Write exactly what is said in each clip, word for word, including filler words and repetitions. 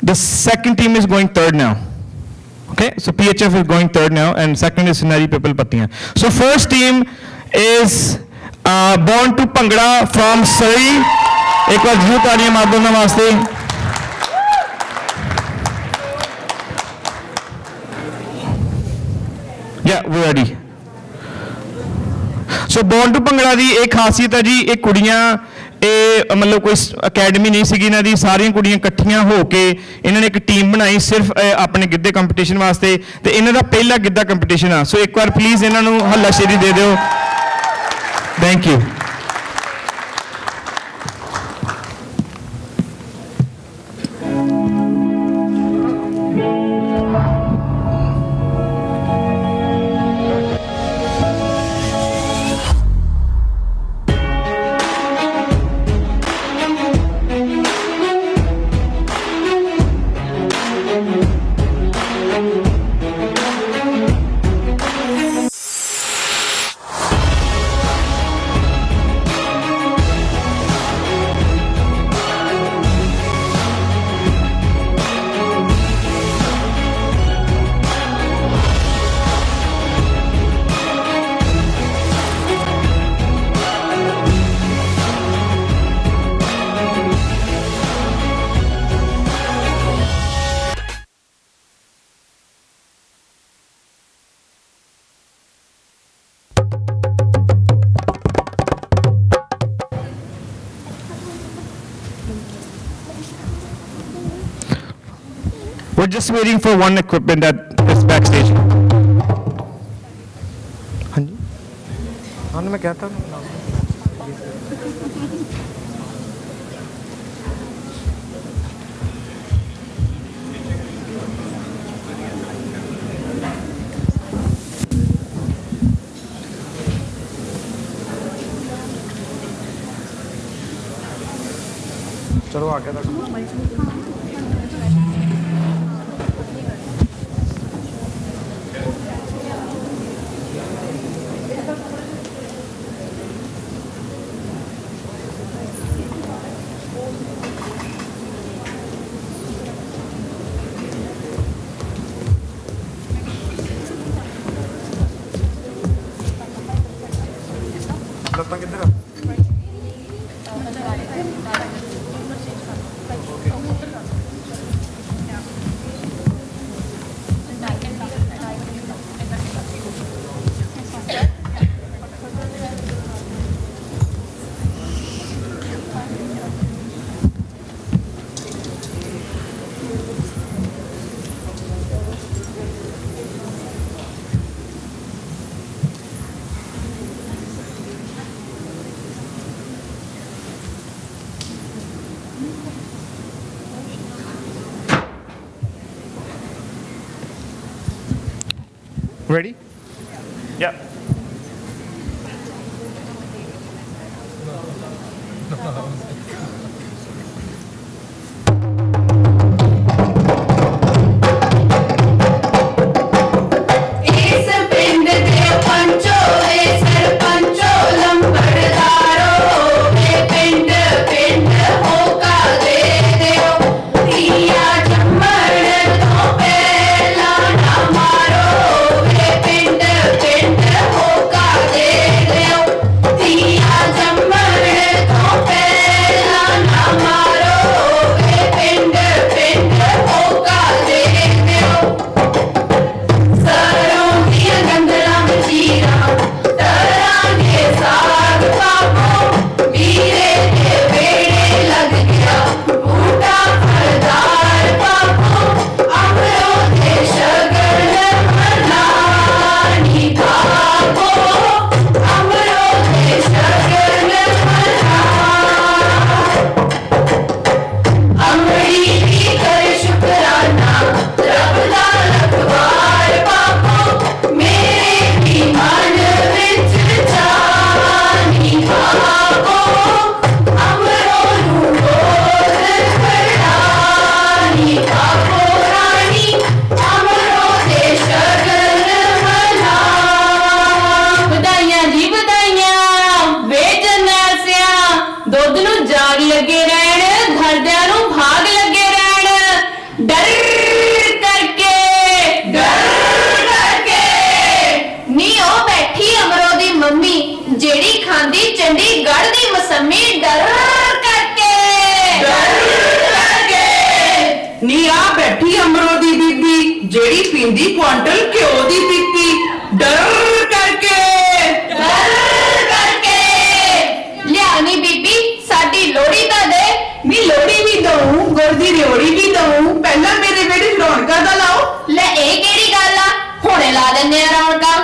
The second team is going third now. Okay, so P H F is going third now, and second is Sinari People Patiyan. So first team is uh, Born to Bhangra from Surrey. एक बार जरूर तालियां मार दो ना वास्ते. Yeah, we're ready. So Born to Bhangra दी एक खासियत है जी, एक कुड़ियां ਇਹ मतलब कोई अकैडमी नहीं सी इन्हों की, सारिया कुड़ियां इकट्ठियां होके इन्होंने एक टीम बनाई सिर्फ अपने गिद्धे कंपटीशन वास्ते, तो इन्हों का पहला गिद्धा कंपटीशन आ. सो एक बार प्लीज़ इन्हों हल्लाशेरी दे दो. Thank you. We're just waiting for one equipment that is backstage. हाँ जी, हाँ मैं कहता हूँ. चलो आगे तक. Ready? Yeah. पिंड डर करके डर करके नी ओ बैठी अमरो दी मम्मी जेड़ी खांदी चंडीगढ़ दी मसम्मी डर करके डर करके नी आ बैठी अमरो दी बीबी जेड़ी पींदी क्वांटल घ्यो दी पीपी डर करके डर करके लिया नी बीबी साडी लोड़ी दा दे नी लोड़ी भी दऊं गुड़ दी रियोड़ी भी दऊं पहला मेरे बेटे रौनका दा लाओ ले ए केड़ी गल आ हुणे ला दिंदे आ रौनका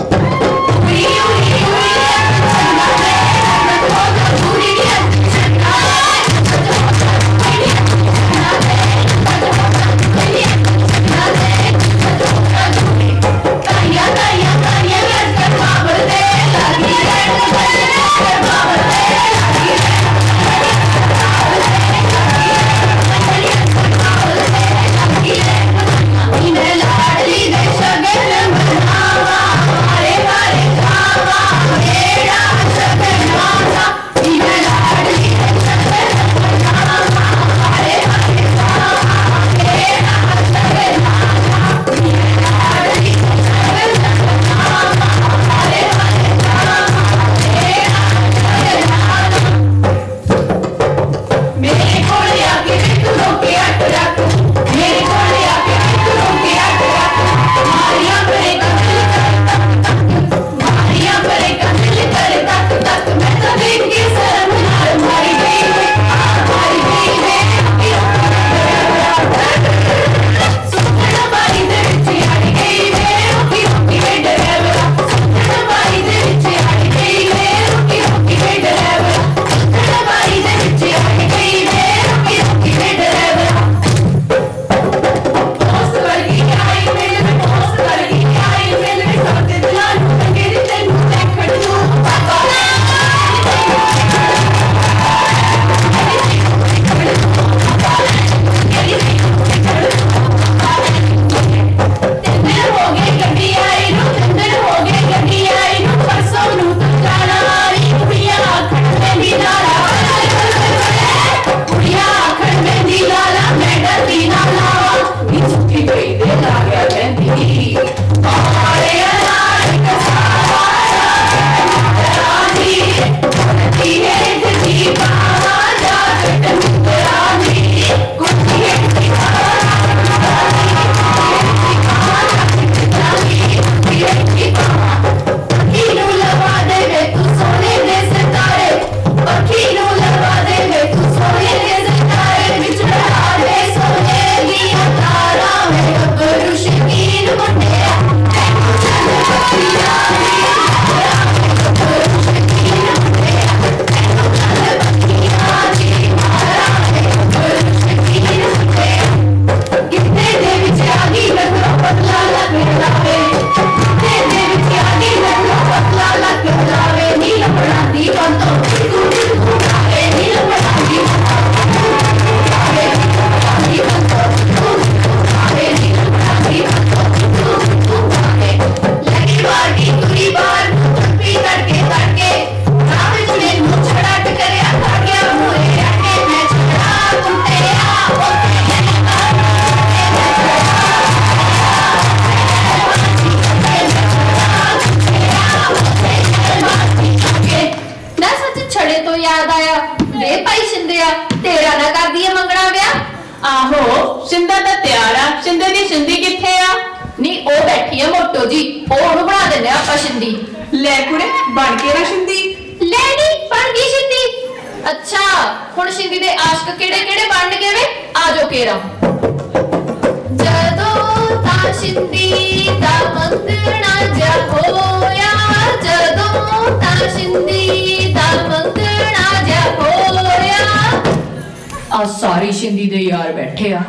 सारी शिंदी दे यार बैठे आ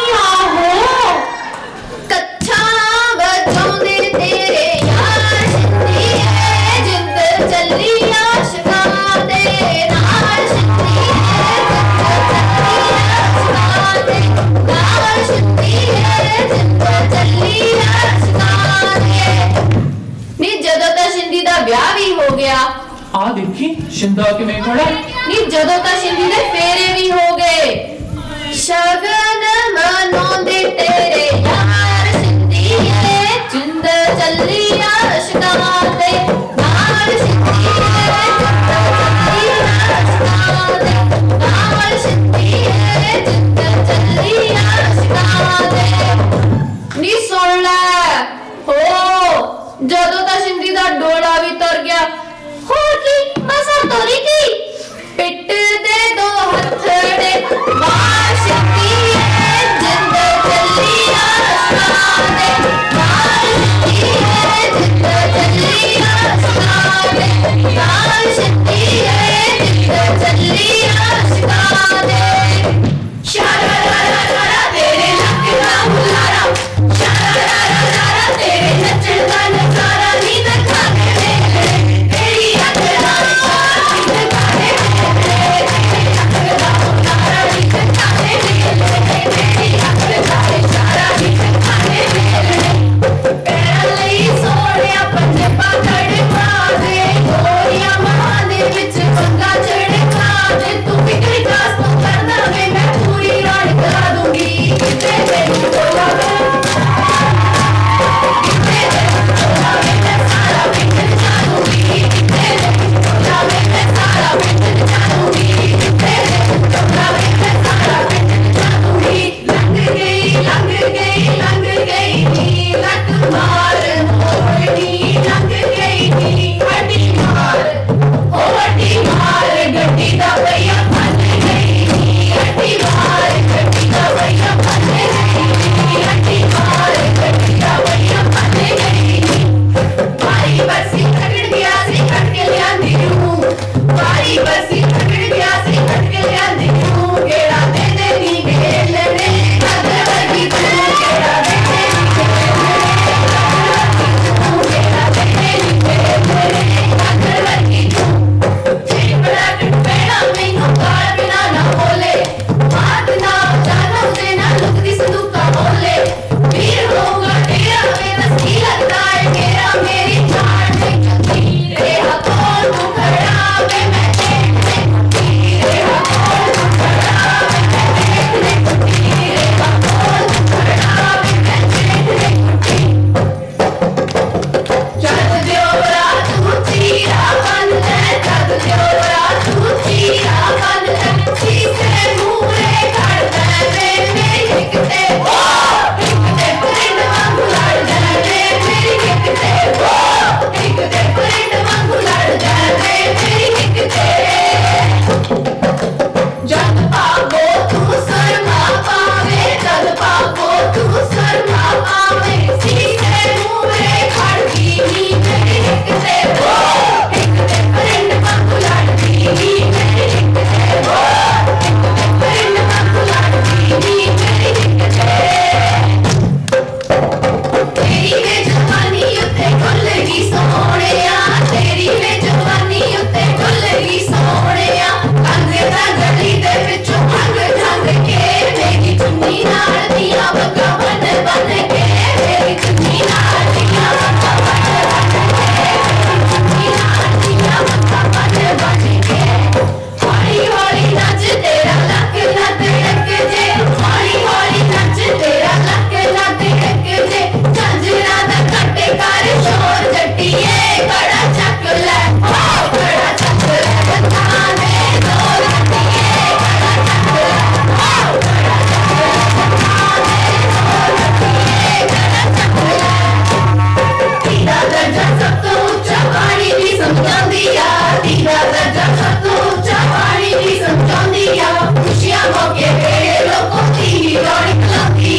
कच्छा बजाउंदे तेरे यार शिंदी है जिंद चली आशिकां दे नाल शिंदी है जिंद चली आशिकां दे नाल शिंदी है जिंद चली आशिकां दे नी जदों ता शिंदी दा ब्याह भी हो गया आ देखी शिंदा किवें खड़ा नी जदों ता शिंदी दे फेरे भी हो गए शगन मनाउंदे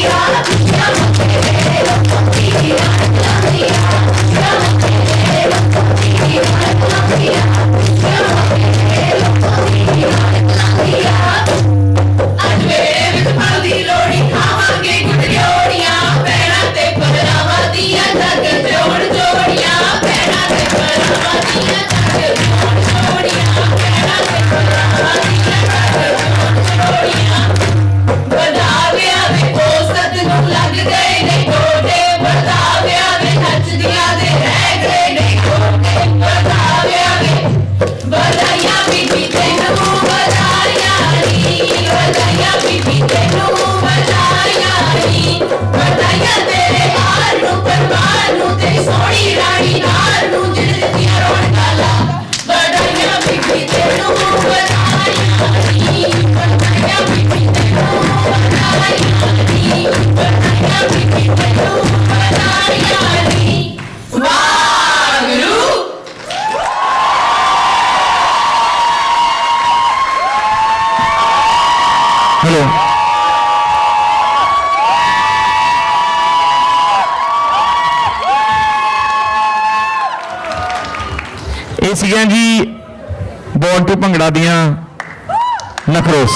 ਇਹ ਸੀਗੀਆਂ ਜੀ ਬੋਰਡ ਟੂ ਭੰਗੜਾ ਦੀਆਂ ਨਖਰੋਸ।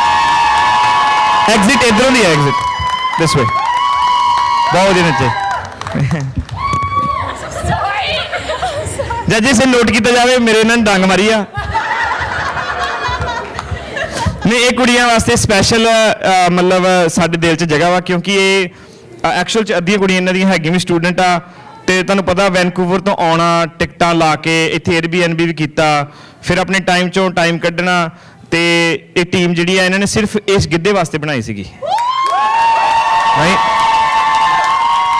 ਐਗਜ਼ਿਟ ਇਧਰੋਂ ਦੀ ਹੈ, ਐਗਜ਼ਿਟ ਦਿਸ ਵੇ। ਬਹੁਤ ਵਧੀਆ ਨੱਚੇ। ਜੱਜਿਸ ਇਹ ਨੋਟ ਕੀਤਾ ਜਾਵੇ, ਮੇਰੇ ਇਹਨਾਂ ਨੇ ਡੰਗ ਮਾਰੀ ਆ। ਨਹੀਂ, ਇਹ ਕੁੜੀਆਂ ਵਾਸਤੇ ਸਪੈਸ਼ਲ ਮਤਲਬ ਸਾਡੇ ਦਿਲ 'ਚ ਜਗ੍ਹਾ ਵਾ, ਕਿਉਂਕਿ ਇਹ ਐਕਚੁਅਲ 'ਚ ਅੱਧੀਆਂ ਕੁੜੀਆਂ ਇਹਨਾਂ ਦੀਆਂ ਹੈਗੀਆਂ ਵੀ ਸਟੂਡੈਂਟ ਆ, ਤੇ ਤੁਹਾਨੂੰ ਪਤਾ ਵੈਨਕੂਵਰ ਤੋਂ ਆਉਣਾ, ਟਿਕਟਾਂ ਲਾ ਕੇ ਇੱਥੇ ਏਅਰਬੀਐਨਬੀ ਵੀ ਕੀਤਾ, ਫਿਰ ਆਪਣੇ ਟਾਈਮ 'ਚੋਂ ਟਾਈਮ ਕੱਢਣਾ, ਤੇ ਇਹ ਟੀਮ ਜਿਹੜੀ ਆ ਇਹਨਾਂ ਨੇ ਸਿਰਫ ਇਸ ਗਿੱਧੇ ਵਾਸਤੇ ਬਣਾਈ ਸੀਗੀ। ਰਾਈਟ।